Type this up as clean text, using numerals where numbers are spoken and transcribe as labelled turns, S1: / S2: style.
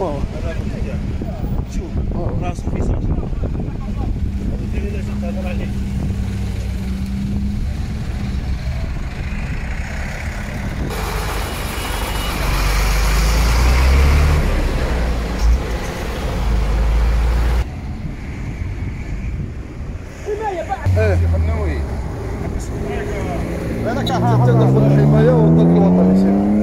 S1: شوف راسه في صوت تهضر عليه.
S2: ايه خنوي انا كنت تدخل الحمايه والضد الوطني.